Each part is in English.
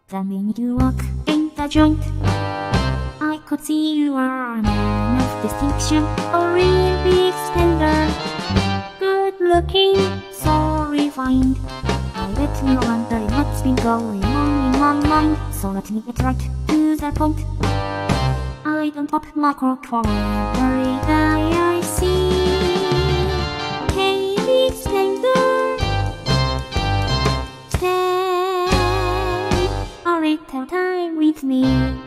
The minute you walk in the joint, I could see you are a man of distinction, a real big spender. Good looking, so refined. I bet you're wondering what's been going on in my mind, so let me get right to the point. I don't pop my cork for every guy I see. Hey, big spender, stay a little time with me.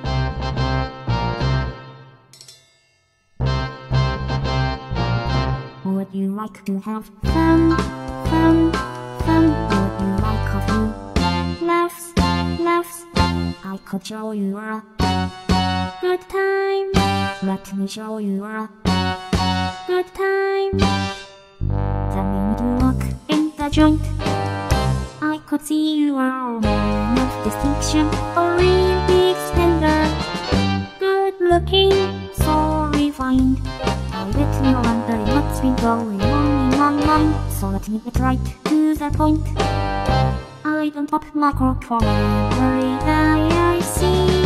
Would you like to have fun, fun, fun? Would you like a few laughs, laughs? I could show you a good time. Let me show you a good time. The minute you walk in the joint, I could see you are a man of distinction, a real big spender. Good looking, so refined. I bet you're wondering what's been going on in my mind, so let me get right to the point. I don't pop my cork for every guy I see.